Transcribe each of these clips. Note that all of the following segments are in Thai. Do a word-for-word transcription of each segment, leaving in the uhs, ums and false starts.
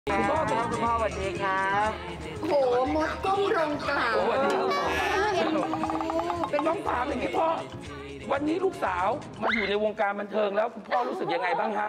คุณพ่อคุณพ่อสวัสดีครับโหมดก้มลงกราบสวัสดีเป็นน้องถามอย่างนี้พ่อวันนี้ลูกสาวมาอยู่ในวงการบันเทิงแล้วคุณพ่อรู้สึกยังไงบ้างฮะ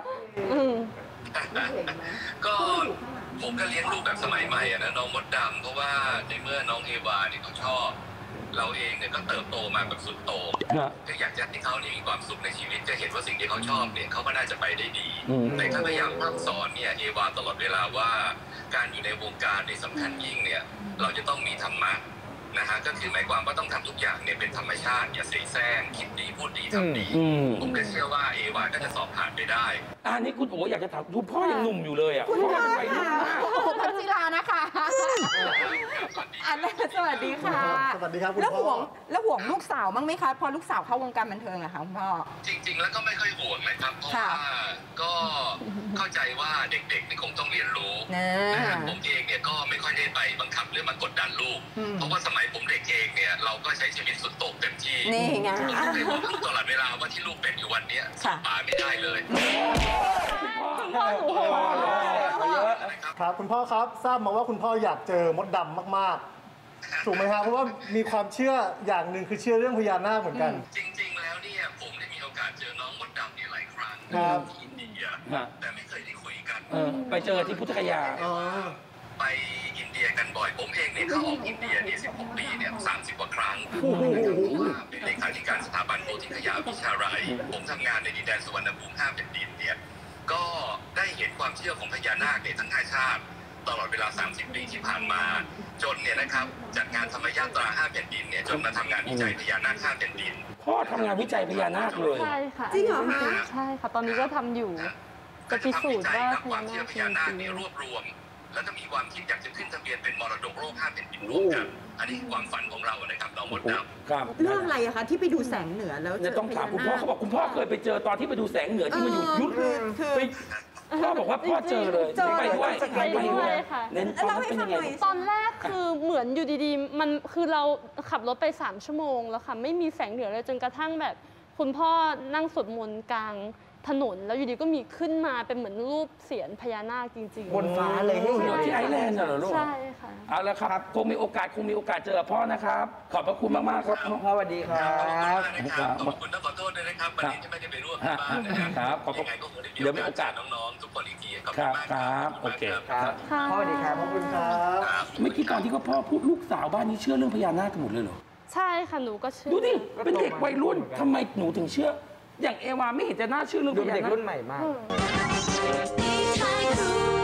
ก็ผมก็เลี้ยงลูกแบบสมัยใหม่อะนะน้องมดดำเพราะว่าในเมื่อน้องเอวาเนี่ยเขาชอบเราเองเนี่ยก็เติบโตมาแบบสุดโต่งก็อยากจะให้เขาเนี่ยมีความสุขในชีวิตจะเห็นว่าสิ่งที่เขาชอบเนี่ยเขาก็น่าจะไปได้ดีแต่ถ้าพยายามพร่ำสอนเนี่ยเอวาตลอดเวลาว่าการอยู่ในวงการในสำคัญยิ่งเนี่ยเราจะต้องมีธรรมะนะฮะก็คือหมายความว่าต้องทำทุกอย่างเนี่ยเป็นธรรมชาติอย่าเสแสร้งคิดดีพูดดีทำดีผมก็เชื่อว่าเอวาก็จะสอบผ่านไปได้อันนี้คุณโอ๋อยากจะถามดูพ่อยังหนุ่มอยู่เลยอ่ะคุณพ่อไปรุ่นมากโอ้โหพัชิรานะคะอันแรกสวัสดีค่ะสวัสดีครับคุณพ่อแล้วห่วงแล้วห่วงลูกสาวมั้งไหมคะพอลูกสาวเข้าวงการบันเทิงอะคะคุณพ่อจริงๆแล้วก็ไม่ค่อยห่วงนะครับเพราะว่าก็เข้าใจว่าเด็กๆนี่คงต้องเรียนรู้นะครับผมเองเนี่ยก็ไม่ค่อยได้ไปบังคับหรือมากดดันลูกเพราะว่าสมัยผมเด็กเองเนี่ยเราก็ใช้ชีวิตสุดโต่งเต็มที่นี่ไงผมเคยบอกลูกตลอดเวลาว่าที่ลูกเป็นอยู่วันนี้ป่าไม่ได้เลยคุณพ่อหนูโหดครับคุณพ่อครับทราบมาว่าคุณพ่ออยากเจอมดดำมากๆถูกไหมครับเพราะว่ามีความเชื่ออย่างหนึ่งคือเชื่อเรื่องพญานาคเหมือนกันจริงๆแล้วเนี่ยผมได้มีโอกาสเจอน้องมดดำเนี่ยหลายครั้งที่อินเดียแต่ไม่เคยได้คุยกันไปเจอที่พุทธคยาไปอินเดียกันบ่อยผมเองเนี่ยเข้าออกอินเดียเนี่ยสิบหกปีเนี่ยสามสิบกว่าครั้งเป็นเลขาธิการสถาบันโพธิคยาวิชาลัยผมทำงานในดินแดนสุวรรณภูมิห้าแผ่นดินเนี่ยก็ได้เห็นความเชื่อของพญานาคในทั้งห้าชาติตลอดเวลาสามสิบปีที่ผ่านมาจนเนี่ยนะครับจัดงานธรรมยาตราห้าแผ่นดินเนี่ยจนมาทำงานวิจัยพญานาคห้าแผ่นดินพ่อทำงานวิจัยพญานาคเลยใช่ค่ะจริงเหรอคะใช่ค่ะตอนนี้ก็ทำอยู่จะพิสูจน์ว่าความเชื่อพญานาคนี่รวบรวมแล้วก็มีความคิดอยากจะขึ้นทะเบียนเป็นมรดกโลกห้าแผ่นดินร่วมกันอันนี้คือความฝันของเรานะครับน้องมดดำครับเรื่องอะไรอะคะที่ไปดูแสงเหนือแล้วจะต้องถามคุณพ่อเขาบอกคุณพ่อเคยไปเจอตอนที่ไปดูแสงเหนือที่มันอยู่ยุทธไปพ่อบอกว่าพ่อเจอเลยไปด้วยไปด้วยค่ะเน้นตอนเป็นยังไงตอนแรกคือเหมือนอยู่ดีๆมันคือเราขับรถไปสามชั่วโมงแล้วค่ะไม่มีแสงเหนือเลยจนกระทั่งแบบคุณพ่อนั่งสวดมนต์กลางถนนแล้วอยู่ดีก็มีขึ้นมาเป็นเหมือนรูปเสียญพญานาคจริงๆบนฟ้าเลยให้เห็นที่ไอร์แลนด์เหรอลูกใช่ค่ะเอาละครับคงมีโอกาสคงมีโอกาสเจอพ่อนะครับขอบพระคุณมากๆครับพ่อสวัสดีครับขอบคุณและขอโทษด้วยนะครับวันนี้ที่ไม่ได้ไปร่วมบ้านนะครับขอบคุณเดี๋ยวมีโอกาสน้องๆทุกคนอีกทีขอบคุณมากครับโอเคครับพ่อสวัสดีครับขอบคุณครับเมื่อกี้ตอนที่เขาพ่อพูดลูกสาวบ้านนี้เชื่อเรื่องพญานาคกันหมดเลยเหรอใช่ค่ะหนูก็เชื่อดูดิเป็นเด็กวัยรุ่นทำไมหนูถึงเชื่ออย่างเอวาไม่เห็นจะน่าเชื่อเรื่องพญานาคเด็กรุ่นใหม่มาก